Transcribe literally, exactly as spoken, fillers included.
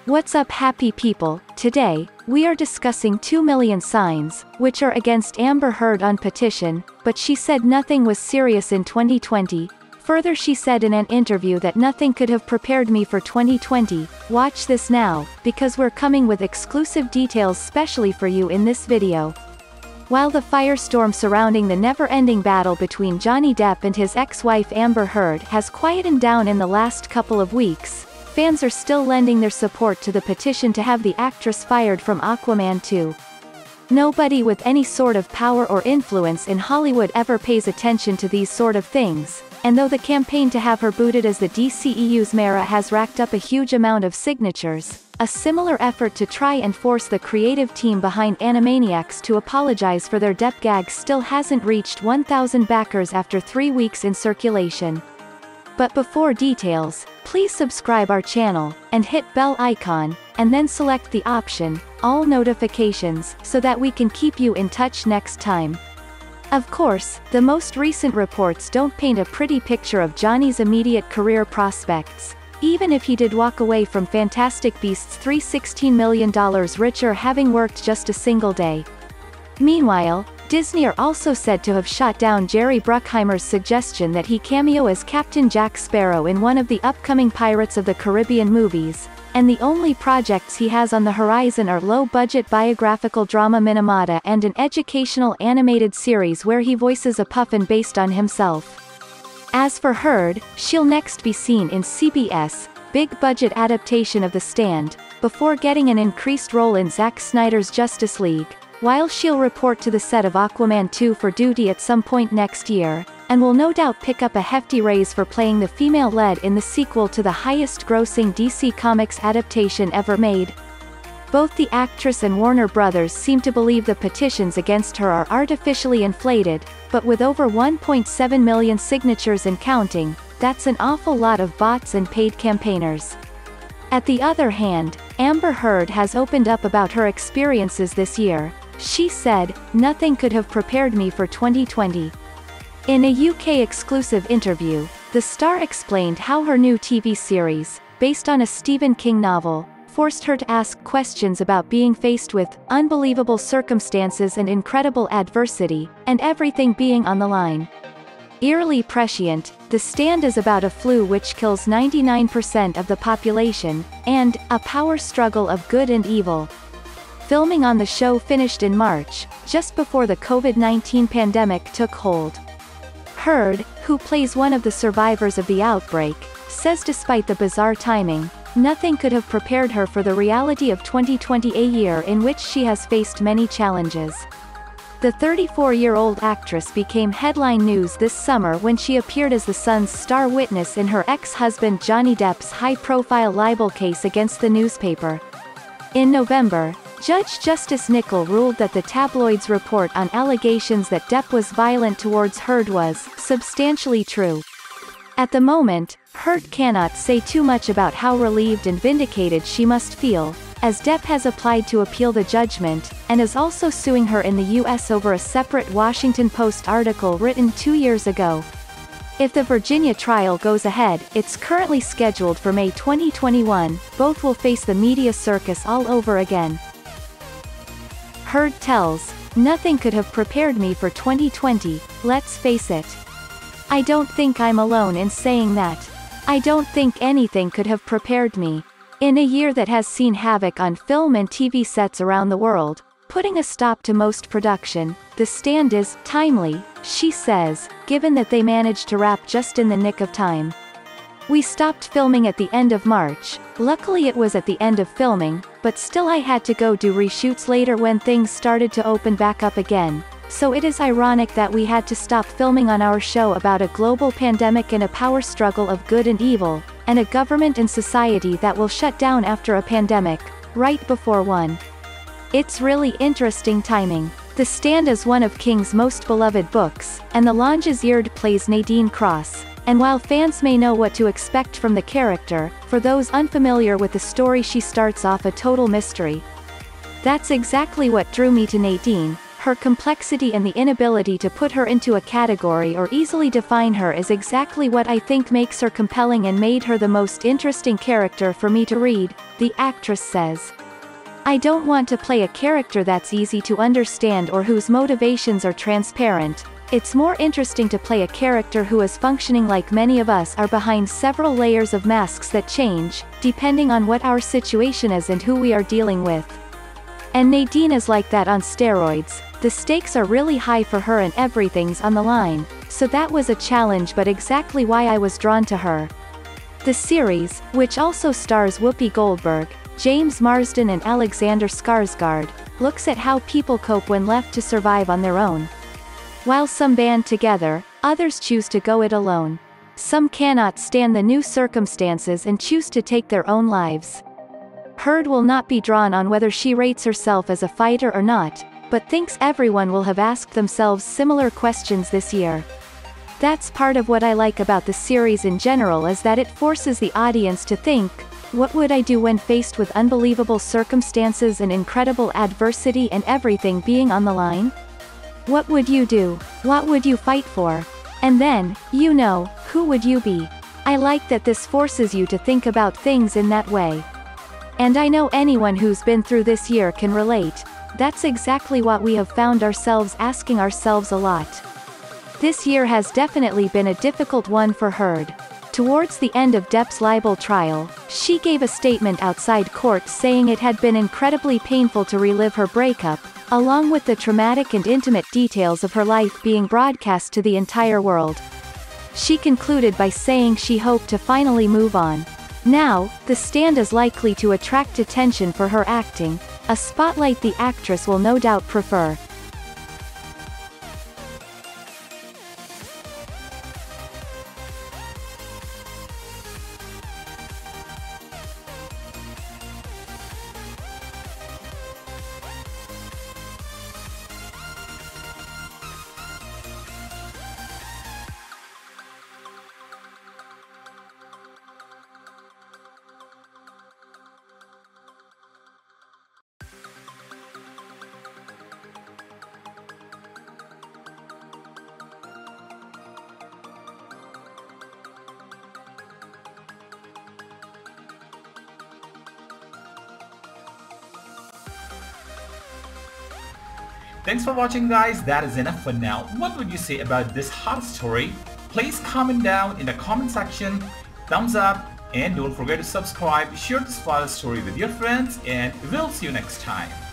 What's up, happy people? Today, we are discussing two million signs, which are against Amber Heard on Petition, but she said nothing was serious in twenty twenty. Further, she said in an interview that nothing could have prepared me for twenty twenty. Watch this now, because we're coming with exclusive details specially for you in this video. While the firestorm surrounding the never-ending battle between Johnny Depp and his ex-wife Amber Heard has quietened down in the last couple of weeks, fans are still lending their support to the petition to have the actress fired from Aquaman two. Nobody with any sort of power or influence in Hollywood ever pays attention to these sort of things, and though the campaign to have her booted as the D C E U's Mara has racked up a huge amount of signatures, a similar effort to try and force the creative team behind Animaniacs to apologize for their Depp gag still hasn't reached one thousand backers after three weeks in circulation. But before details, please subscribe our channel, and hit bell icon, and then select the option, all notifications, so that we can keep you in touch next time. Of course, the most recent reports don't paint a pretty picture of Johnny's immediate career prospects, even if he did walk away from Fantastic Beasts three sixteen million dollars richer having worked just a single day. Meanwhile, Disney are also said to have shot down Jerry Bruckheimer's suggestion that he cameo as Captain Jack Sparrow in one of the upcoming Pirates of the Caribbean movies, and the only projects he has on the horizon are low-budget biographical drama Minamata and an educational animated series where he voices a puffin based on himself. As for Heard, she'll next be seen in C B S' big-budget adaptation of The Stand, before getting an increased role in Zack Snyder's Justice League, while she'll report to the set of Aquaman two for duty at some point next year, and will no doubt pick up a hefty raise for playing the female lead in the sequel to the highest-grossing D C Comics adaptation ever made. Both the actress and Warner Brothers seem to believe the petitions against her are artificially inflated, but with over one point seven million signatures and counting, that's an awful lot of bots and paid campaigners. At the other hand, Amber Heard has opened up about her experiences this year. She said, "Nothing could have prepared me for twenty twenty. In a U K exclusive interview, the star explained how her new T V series, based on a Stephen King novel, forced her to ask questions about being faced with unbelievable circumstances and incredible adversity, and everything being on the line. Eerily prescient, The Stand is about a flu which kills ninety-nine percent of the population, and a power struggle of good and evil." Filming on the show finished in March, just before the COVID nineteen pandemic took hold. Heard, who plays one of the survivors of the outbreak, says despite the bizarre timing, nothing could have prepared her for the reality of twenty twenty, a year in which she has faced many challenges. The thirty-four-year-old actress became headline news this summer when she appeared as the Sun's star witness in her ex-husband Johnny Depp's high-profile libel case against the newspaper. In November, Judge Justice Nicol ruled that the tabloid's report on allegations that Depp was violent towards Heard was substantially true. At the moment, Heard cannot say too much about how relieved and vindicated she must feel, as Depp has applied to appeal the judgment, and is also suing her in the U S over a separate Washington Post article written two years ago. If the Virginia trial goes ahead, it's currently scheduled for May twenty twenty-one, both will face the media circus all over again. Heard tells, "Nothing could have prepared me for twenty twenty, let's face it. I don't think I'm alone in saying that. I don't think anything could have prepared me. In a year that has seen havoc on film and T V sets around the world, putting a stop to most production, The Stand is timely," she says, given that they managed to wrap just in the nick of time. "We stopped filming at the end of March, luckily it was at the end of filming, but still I had to go do reshoots later when things started to open back up again, so it is ironic that we had to stop filming on our show about a global pandemic and a power struggle of good and evil, and a government and society that will shut down after a pandemic, right before one. It's really interesting timing. The Stand is one of King's most beloved books, and the Longears plays Nadine Cross, and while fans may know what to expect from the character, for those unfamiliar with the story she starts off a total mystery. That's exactly what drew me to Nadine. Her complexity and the inability to put her into a category or easily define her is exactly what I think makes her compelling and made her the most interesting character for me to read, the actress says. I don't want to play a character that's easy to understand or whose motivations are transparent. It's more interesting to play a character who is functioning like many of us are behind several layers of masks that change, depending on what our situation is and who we are dealing with. And Nadine is like that on steroids. The stakes are really high for her and everything's on the line, so that was a challenge but exactly why I was drawn to her. The series, which also stars Whoopi Goldberg, James Marsden and Alexander Skarsgård, looks at how people cope when left to survive on their own. While some band together, others choose to go it alone. Some cannot stand the new circumstances and choose to take their own lives. Heard will not be drawn on whether she rates herself as a fighter or not, but thinks everyone will have asked themselves similar questions this year. That's part of what I like about the series in general, is that it forces the audience to think, what would I do when faced with unbelievable circumstances and incredible adversity and everything being on the line? What would you do? What would you fight for? And then, you know, who would you be? I like that this forces you to think about things in that way. And I know anyone who's been through this year can relate. That's exactly what we have found ourselves asking ourselves a lot. This year has definitely been a difficult one for Heard. Towards the end of Depp's libel trial, she gave a statement outside court saying it had been incredibly painful to relive her breakup, along with the traumatic and intimate details of her life being broadcast to the entire world. She concluded by saying she hoped to finally move on. Now, the stand is likely to attract attention for her acting, a spotlight the actress will no doubt prefer. Thanks for watching, guys. That is enough for now. What would you say about this hot story? Please comment down in the comment section, thumbs up, and don't forget to subscribe. Share this file story with your friends, and we'll see you next time.